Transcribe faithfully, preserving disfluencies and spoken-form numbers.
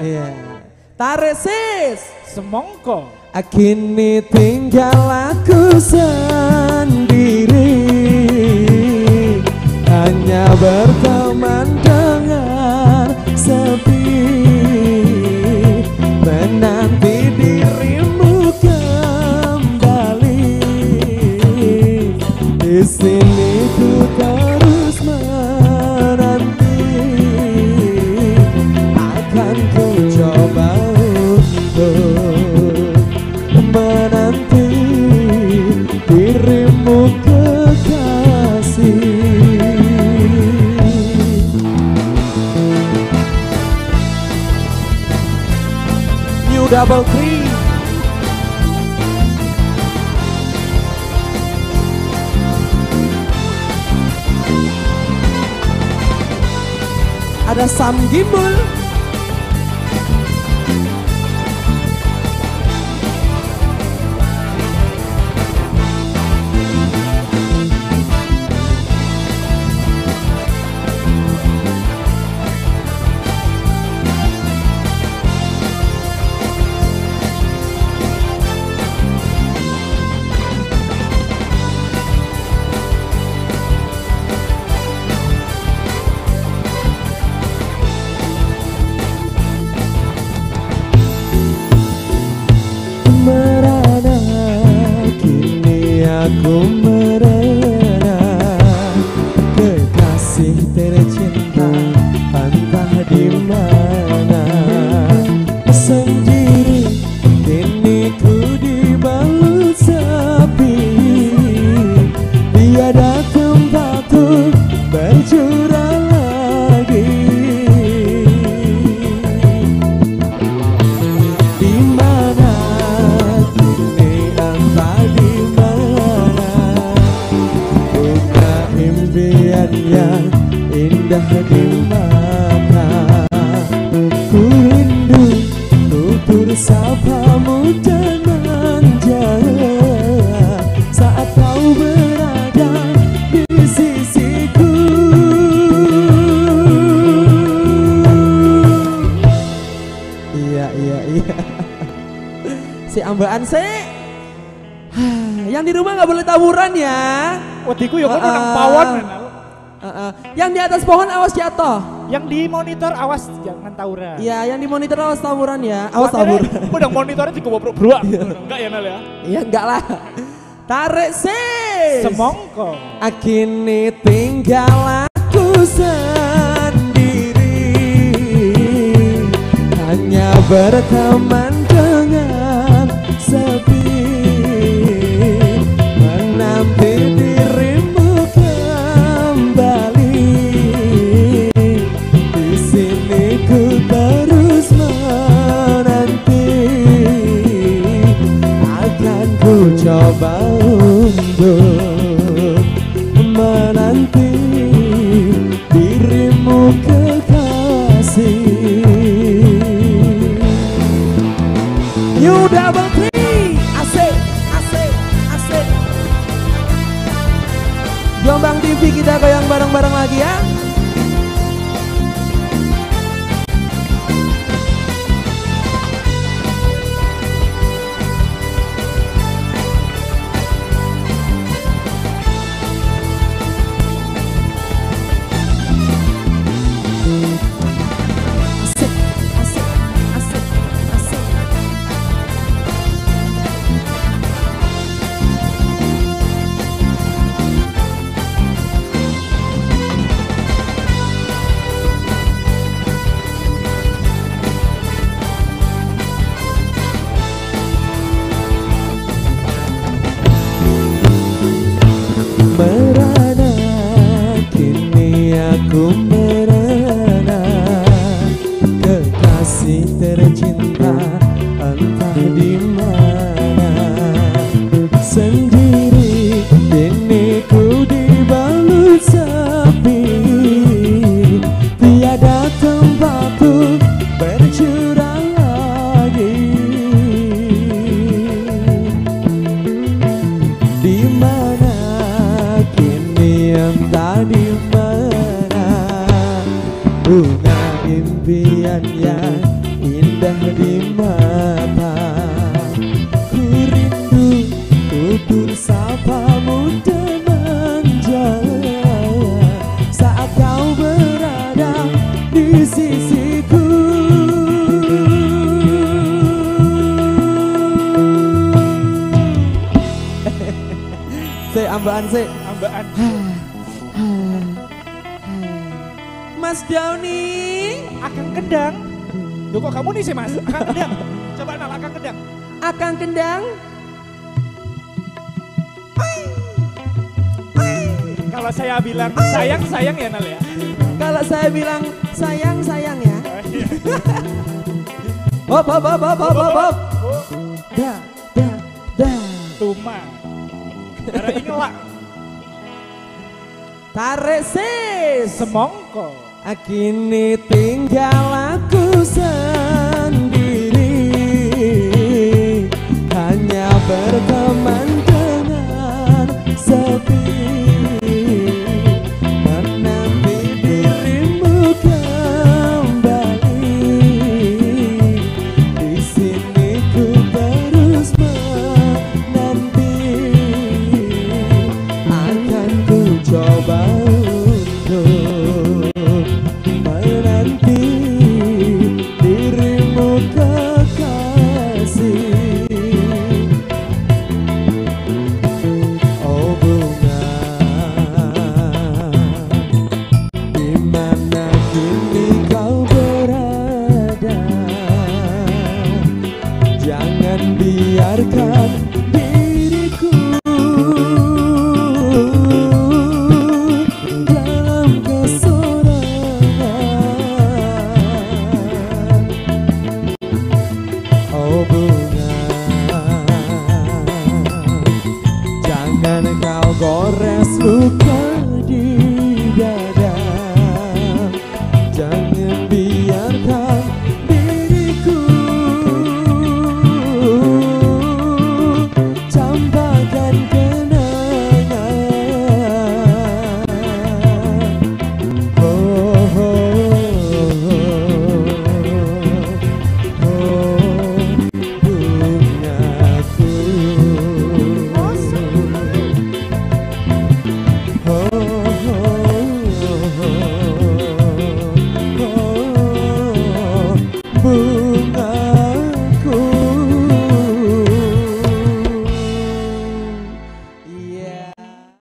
ya. Iya. Tarik sis. Semongko. Kini tinggal aku sendiri, hanya berteman dengan sepi, menanti dirimu kembali. Di sini ku terus menanti, akan ku coba untuk menanti dirimu kekasih. New double three. Ada Sam Gimbul. Merana, kini aku merana, kekasih tercinta entah di mana. Sendiri kini ku dibalut sepi, tiada tempatku bercurah lagi. Di mana yang indah di mata, ku rindu tutur sapamu dengan jalan saat kau berada di sisiku. Iya iya iya. Si ambaan si. Yang di rumah nggak boleh tawuran ya. Wadiku ya kan nang pawon. Uh, uh. Yang di atas pohon awas jatuh. Yang di monitor awas jangan tawuran. Iya, yang di monitor awas tawuran ya. Awas tawuran. Udah monitornya dikobrok-brok. Enggak ya Nel ya? Iya enggak lah. Tarik sis. Semongko. Kini tinggal aku sendiri, hanya berteman dengan sepi, menanti dirimu kembali. Di sini ku terus menanti, akan ku coba untuk menanti dirimu kekasih. You double three, asik, asik, asik. Jombang T V kita goyang bareng-bareng lagi ya. Merana, kini aku merana, kekasih tercinta entah di mana. Sendiri kini ku dibalut sepi, tiada tempatku bercurah lagi. Di mana kini entah di mana, bunga impian yang indah di mata. Ku rindu tutur sapamu dan manja saat kau berada di sisiku. Se ambaan se Ambaan. Mas Downy Akang Kendang. Duh kok kamu nih sih Mas? Akang Kendang. Coba nal Akang Kendang. Akang Kendang. Kalau saya bilang sayang sayang ya Nal ya. Kalau saya bilang sayang sayang ya. Oh, iya. Hop hop hop hop hop hop hop. Oh, Da da da. Tuma. Ada ingelak. Tarik sis. Semongko. Kini tinggal aku sendiri.